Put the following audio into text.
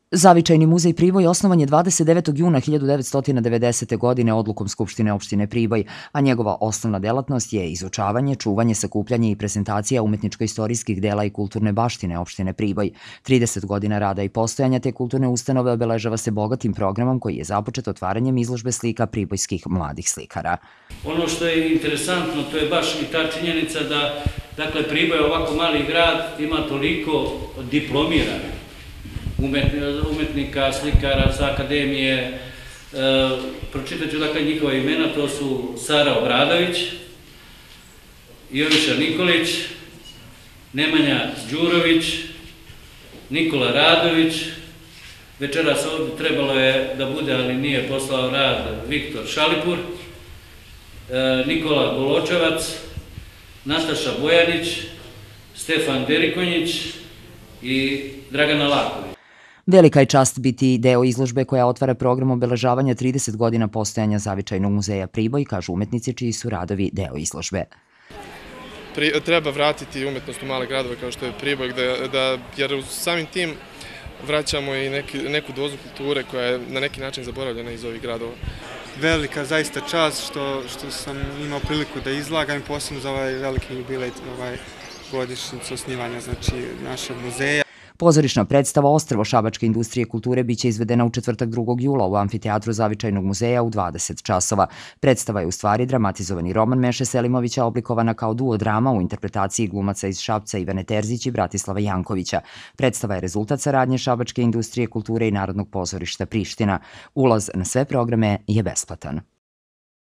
Zavičajni muzej Priboj osnovan je 29. juna 1990. godine odlukom Skupštine opštine Priboj, a njegova osnovna delatnost je izučavanje, čuvanje, sakupljanje i prezentacija umetničko-istorijskih dela i kulturne baštine opštine Priboj. 30 godina rada i postojanja te kulturne ustanove obeležava se bogatim programom koji je započet otvaranjem izložbe slika pribojskih mladih slikara. Ono što je interesantno, to je baš i ta činjenica da, dakle, Priboj, ovako mali grad, ima toliko diplomiranih umetnika, slikara sa akademije. Pročitat ću dakle njihova imena, to su Sara Obradović, Joviša Nikolić, Nemanja Đurović, Nikola Radović, večeras ovdje trebalo je da bude, ali nije poslao rad, Viktor Šalipur, Nikola Goločevac, Nataša Bojanić, Stefan Derikonjić i Dragana Laković. Velika je čast biti deo izložbe koja otvara program obeležavanja 30 godina postojanja Zavičajnog muzeja Priboj, kažu umetnici čiji su radovi deo izložbe. Treba vratiti umetnost u male gradove kao što je Priboj, jer samim tim vraćamo i neku dozu kulture koja je na neki način zaboravljena iz ovih gradova. Velika zaista čast što sam imao priliku da izlagam, posebno za ovaj veliki jubilej, godišnjicu osnivanja našeg muzeja. Pozorišna predstava Ostrvo šabačke industrije kulture biće izvedena u četvrtak 2. jula u amfiteatru Zavičajnog muzeja u 20 časova. Predstava je u stvari dramatizovani roman Meše Selimovića oblikovana kao duo drama u interpretaciji glumaca iz Šapca Ivane Terzić i Bratislava Jankovića. Predstava je rezultat saradnje Šabačke industrije kulture i Narodnog pozorišta Priština. Ulaz na sve programe je besplatan.